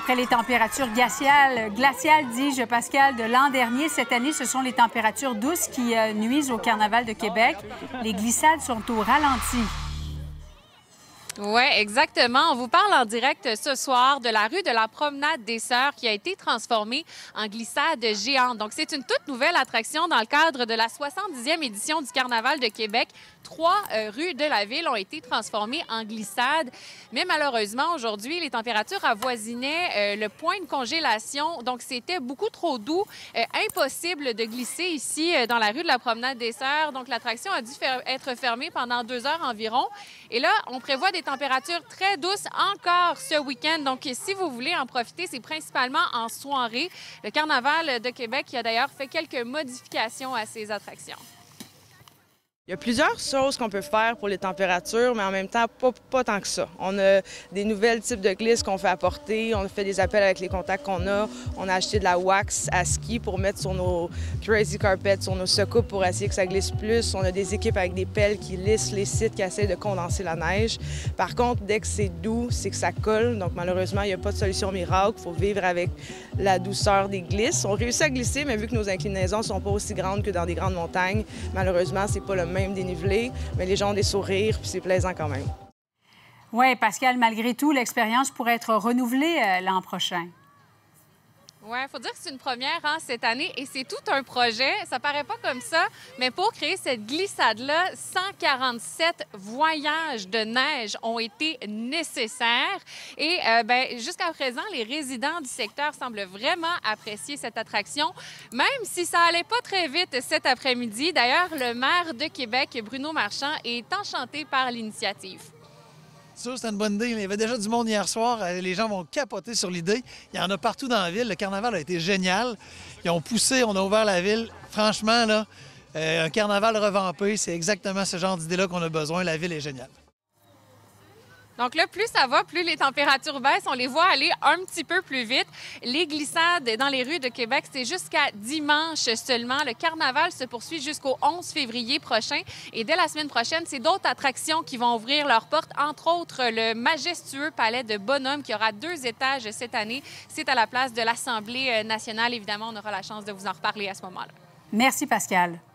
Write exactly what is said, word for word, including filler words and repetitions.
Après les températures glaciales, glaciales dis-je, Pascal, de l'an dernier, cette année, ce sont les températures douces qui euh, nuisent au Carnaval de Québec. Les glissades sont au ralenti. Oui, exactement. On vous parle en direct ce soir de la rue de la Promenade des Sœurs qui a été transformée en glissade géante. Donc, c'est une toute nouvelle attraction dans le cadre de la soixante-dixième édition du Carnaval de Québec. Trois euh, rues de la ville ont été transformées en glissade. Mais malheureusement, aujourd'hui, les températures avoisinaient euh, le point de congélation. Donc, c'était beaucoup trop doux. Euh, impossible de glisser ici euh, dans la rue de la Promenade des Sœurs. Donc, l'attraction a dû faire, être fermée pendant deux heures environ. Et là, on prévoit des températures très douces encore ce week-end. Donc, si vous voulez en profiter, c'est principalement en soirée. Le Carnaval de Québec qui a d'ailleurs fait quelques modifications à ses attractions. Il y a plusieurs choses qu'on peut faire pour les températures, mais en même temps, pas, pas tant que ça. On a des nouvelles types de glisses qu'on fait apporter. On a fait des appels avec les contacts qu'on a. On a acheté de la wax à ski pour mettre sur nos crazy carpets, sur nos secoupes pour essayer que ça glisse plus. On a des équipes avec des pelles qui lissent les sites, qui essaient de condenser la neige. Par contre, dès que c'est doux, c'est que ça colle. Donc malheureusement, il n'y a pas de solution miracle. Il faut vivre avec la douceur des glisses. On réussit à glisser, mais vu que nos inclinaisons ne sont pas aussi grandes que dans des grandes montagnes, malheureusement, c'est pas le même dénivelé, mais les gens ont des sourires, puis c'est plaisant quand même. Oui, Pascal, malgré tout, l'expérience pourrait être renouvelée euh, l'an prochain. Oui, il faut dire que c'est une première hein, cette année et c'est tout un projet. Ça paraît pas comme ça, mais pour créer cette glissade-là, cent quarante-sept voyages de neige ont été nécessaires. Et euh, ben, jusqu'à présent, les résidents du secteur semblent vraiment apprécier cette attraction, même si ça allait pas très vite cet après-midi. D'ailleurs, le maire de Québec, Bruno Marchand, est enchanté par l'initiative. Ça, c'est une bonne idée. Il y avait déjà du monde hier soir. Les gens vont capoter sur l'idée. Il y en a partout dans la ville. Le carnaval a été génial. Ils ont poussé, on a ouvert la ville. Franchement, là, euh, un carnaval revampé, c'est exactement ce genre d'idée-là qu'on a besoin. La ville est géniale. Donc là, plus ça va, plus les températures baissent. On les voit aller un petit peu plus vite. Les glissades dans les rues de Québec, c'est jusqu'à dimanche seulement. Le carnaval se poursuit jusqu'au onze février prochain. Et dès la semaine prochaine, c'est d'autres attractions qui vont ouvrir leurs portes, entre autres le majestueux palais de Bonhomme qui aura deux étages cette année. C'est à la place de l'Assemblée nationale. Évidemment, on aura la chance de vous en reparler à ce moment-là. Merci, Pascal.